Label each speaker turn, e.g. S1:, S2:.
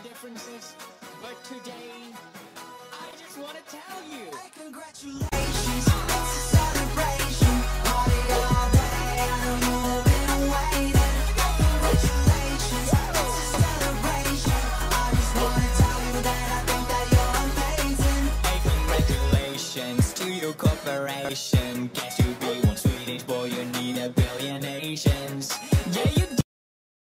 S1: differences, but today, I just want to tell you.
S2: Hey, congratulations, it's a celebration. Party all day, I know you've been waiting. Hey, congratulations, it's a celebration. I just want to tell you that I think that you're amazing.
S1: Hey, congratulations to your corporation.